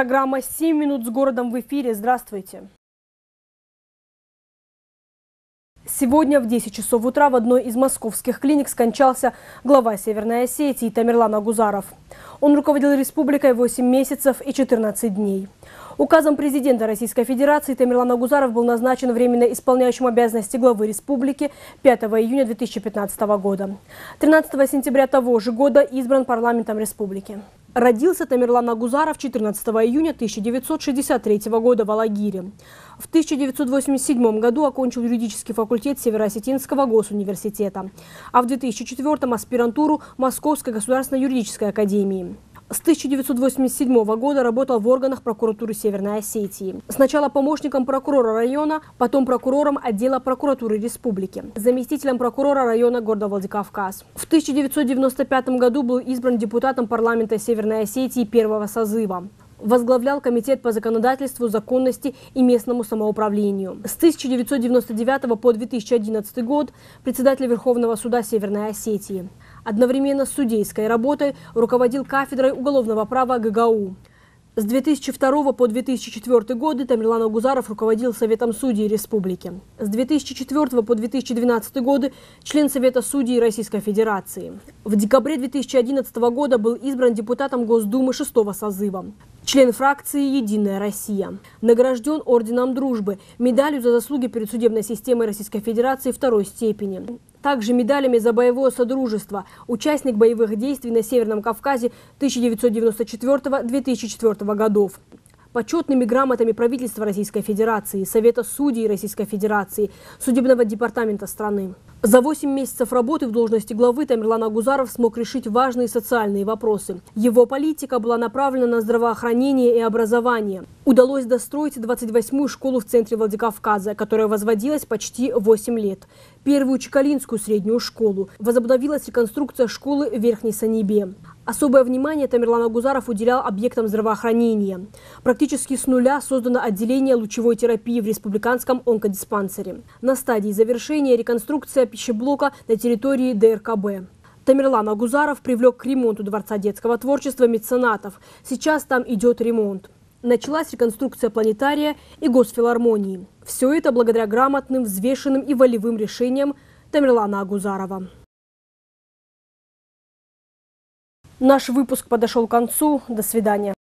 Программа «7 минут с городом» в эфире. Здравствуйте. Сегодня в 10 часов утра в одной из московских клиник скончался глава Северной Осетии Тамерлан Агузаров. Он руководил республикой 8 месяцев и 14 дней. Указом президента Российской Федерации Тамерлан Агузаров был назначен временно исполняющим обязанности главы республики 5 июня 2015 года. 13 сентября того же года избран парламентом республики. Родился Тамерлан Агузаров 14 июня 1963 года в Алагире. В 1987 году окончил юридический факультет Северо-Осетинского госуниверситета, а в 2004 аспирантуру Московской государственной юридической академии. С 1987 года работал в органах прокуратуры Северной Осетии. Сначала помощником прокурора района, потом прокурором отдела прокуратуры республики, заместителем прокурора района города Владикавказ. В 1995 году был избран депутатом парламента Северной Осетии первого созыва. Возглавлял комитет по законодательству, законности и местному самоуправлению. С 1999 по 2011 год председатель Верховного суда Северной Осетии. Одновременно с судейской работой руководил кафедрой уголовного права ГГУ. С 2002 по 2004 годы Тамерлан Агузаров руководил Советом судей республики. С 2004 по 2012 годы член Совета судей Российской Федерации. В декабре 2011 года был избран депутатом Госдумы 6-го созыва. Член фракции «Единая Россия». Награжден орденом Дружбы, медалью за заслуги перед судебной системой Российской Федерации 2-й степени. Также медалями за боевое содружество, участник боевых действий на Северном Кавказе 1994-2004 годов. Почетными грамотами правительства Российской Федерации, Совета судей Российской Федерации, Судебного департамента страны. За 8 месяцев работы в должности главы Тамерлан Агузаров смог решить важные социальные вопросы. Его политика была направлена на здравоохранение и образование. Удалось достроить 28-ю школу в центре Владикавказа, которая возводилась почти 8 лет. Первую Чекалинскую среднюю школу. Возобновилась реконструкция школы в Верхней Санибе. Особое внимание Тамерлан Агузаров уделял объектам здравоохранения. Практически с нуля создано отделение лучевой терапии в республиканском онкодиспансере. На стадии завершения реконструкция пищеблока на территории ДРКБ. Тамерлан Агузаров привлек к ремонту Дворца детского творчества меценатов. Сейчас там идет ремонт. Началась реконструкция планетария и госфилармонии. Все это благодаря грамотным, взвешенным и волевым решениям Тамерлана Агузарова. Наш выпуск подошел к концу. До свидания.